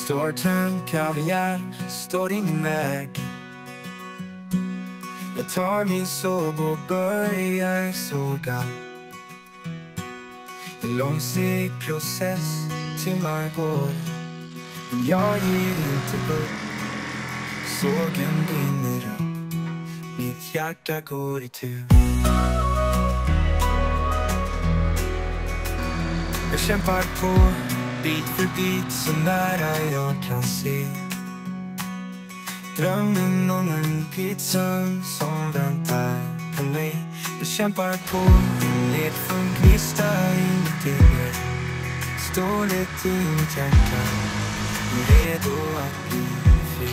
Står tömt kaviar, står ingen väg. Jag tar min såg och börjar såga. En långsig process till Margot. Men jag ger inte upp. Sågen brinner upp. Mitt hjärta går i tur. Jag kämpar på, bit för bit, så nära jag kan se. Drömmen om en pizza som väntar på mig. Jag kämpar på, en led från gnistar i mitt eget. Stålet i mitt hjärta, redo att bli fri.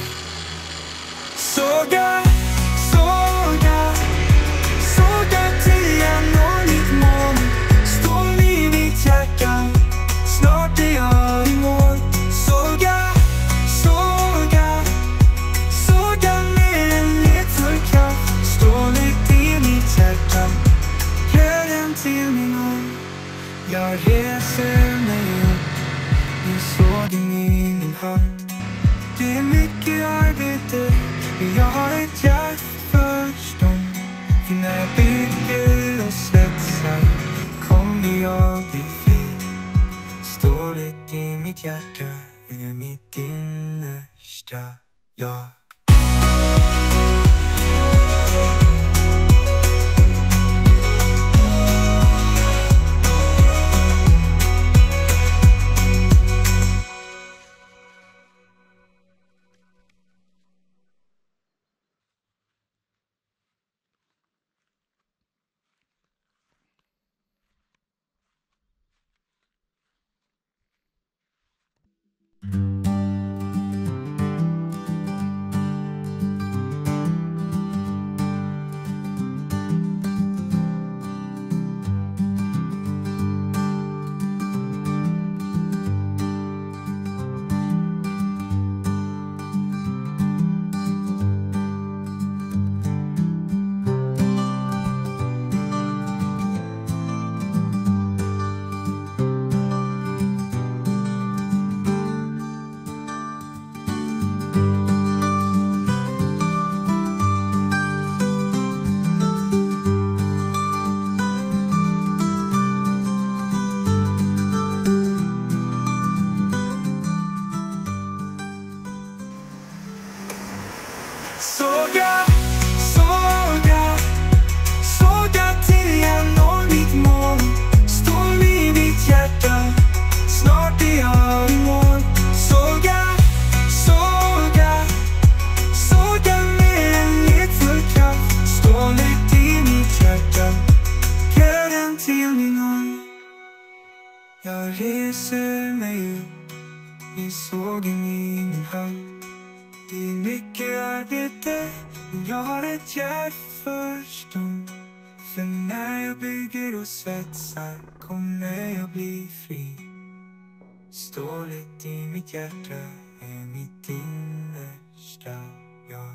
Såga, såga, såga till jag når mitt mål. Stål i mitt hjärta, snart är jag i mål. Såga, såga, såga med en ledfull kraft. Stålet i mitt hjärta, glöden till min arm. Jag reser mig upp med sågen i min hand. Det är mycket arbete, men jag har ett hjärtförstånd. För när jag bygger och svetsar kommer jag bli fri. Stålet i mitt hjärta är mitt innersta jag. Såga, såga, såga till jag når mitt mål. Stål i mitt hjärta, snart är jag i mål. Såga, såga, såga med en ledfull kraft. Stålet i mitt hjärta, glöden till min arm. Jag reser mig upp med sågen i min hand. Det är mycket arbete, men jag har ett hjärtförstånd. För när jag bygger och svetsar kommer jag bli fri. Stålet i mitt hjärta är mitt innersta jag.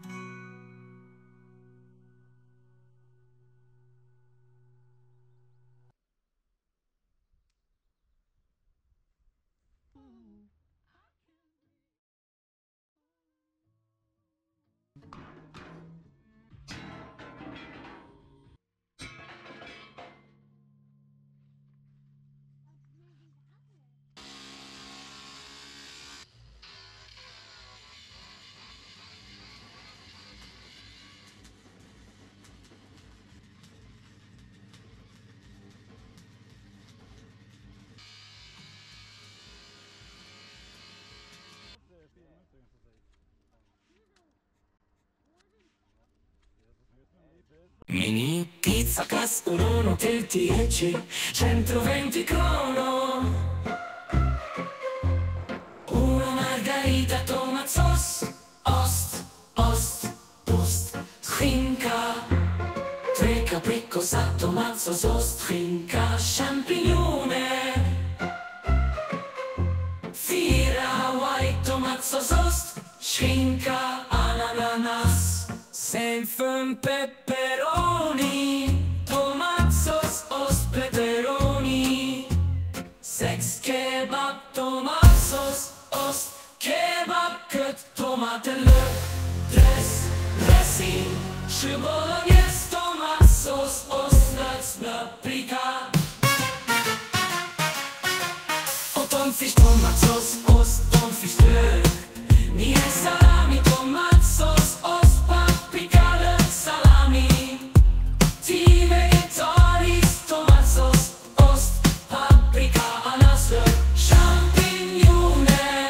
Mini pizza castorone del 10, 120 crono. Una margarita tomat sauce, ost, ost, ost, skinka. 3 capricos a tomat sauce, ost, skinka, champignoner. 4 Hawaii tomat sauce, ost, skinka, ananas. 5 pepperoni, tomatsås, ost, pepperoni. 6 kebab, tomatsås, ost, paprika. Och tonfisk, tomatsås, ost, tonfisklök. Nio salami, tomatsås, ost, paprika, lök, salami. 10 vegetariskt, tomatsås, ost, paprika, anaslök, champinjoner.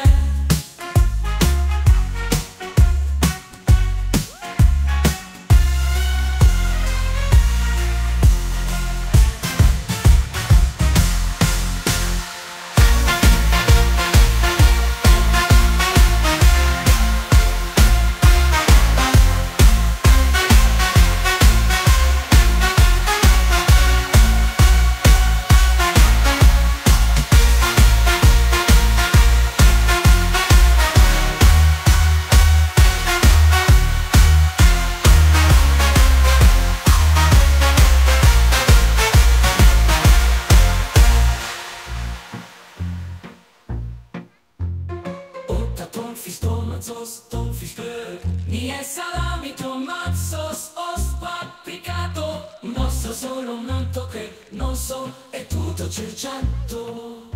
Tonfisk, tomatsås, tonfisklök. 9 salami, tomatsås, ost, paprika. Non so solo un tocco, non so, è tutto circento.